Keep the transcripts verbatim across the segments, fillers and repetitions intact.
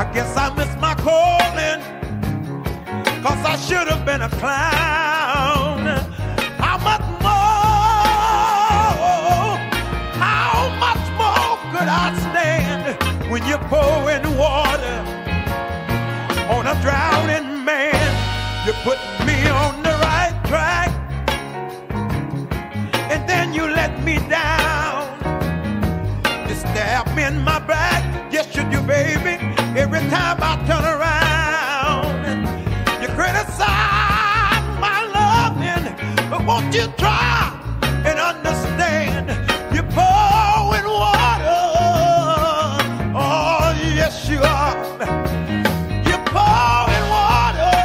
I guess I missed my calling, 'cause I should have been a clown. How much more, how much more could I stand when you're pouring water on a drowning man? You put me on the right track, and then you let me down. You stab me in my back, yes you do, baby, every time I turn around. You criticize my loving, but won't you try and understand? You're pouring water, oh yes you are. You're pouring water,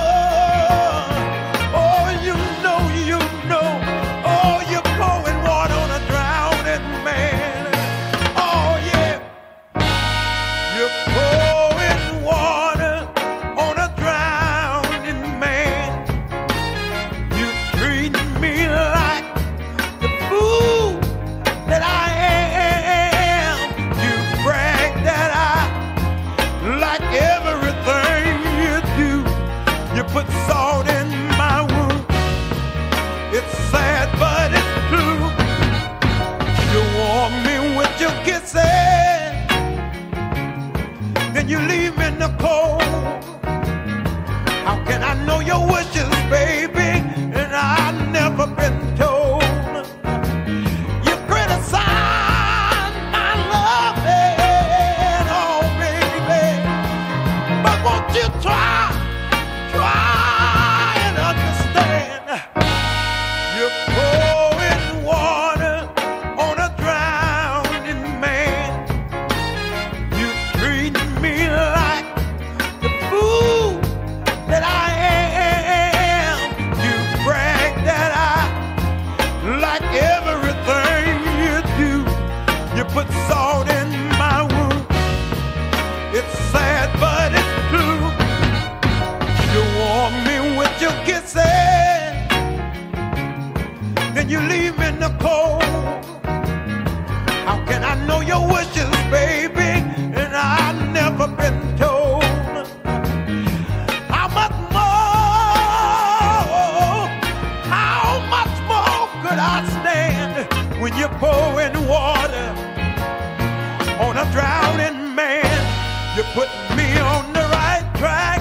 oh you know, you know, oh you're pouring water on a drowning man. Oh yeah, you're pouring water on a drowning man. You treat me like the fool that I am. You brag that I like everything you do. You put salt in my wound. It's sad, but it's true. You warm me with your kisses, then you leave me in the cold. How can I know your wishes, baby, and I've never been told? You criticize my loving, oh baby, but won't you try, try and understand? You're pouring water on a drowning man. You treat me like the fool that I am. You brag that I like everything you do. You put salt in my wound. It's sad, but it's true. You warm me with your kisses, then you leave me in the cold. How can I know your wishes, baby, and I've never been told? How much more, how much more could I stand when you're pouring water on a drowning man? You put me on the right track,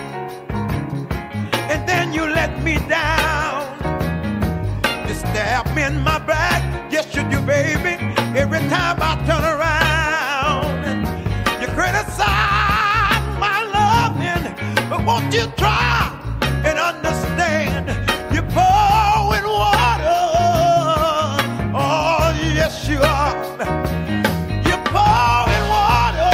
and then you let me down. You stab me in my back, yes you do, baby, every time I turn around. You criticize my loving, but won't you try and understand? You're pouring water, oh yes you are. You're pouring water,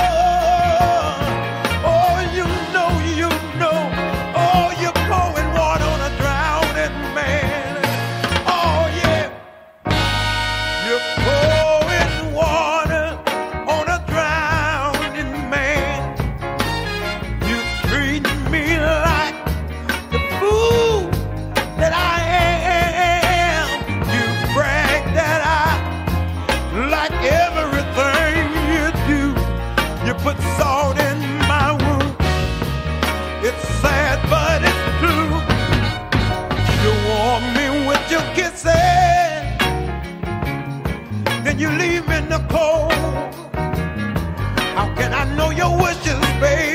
oh you know, you know, oh you're pouring water on a drowning man. Oh yeah, you're pouring water on a drowning man. You treat me like the fool that I am. You brag that I like everything you do. You put salt in my wound. It's sad, but it's true. You warm me with your kisses, then you leave me in the cold. How can I know your wishes, baby?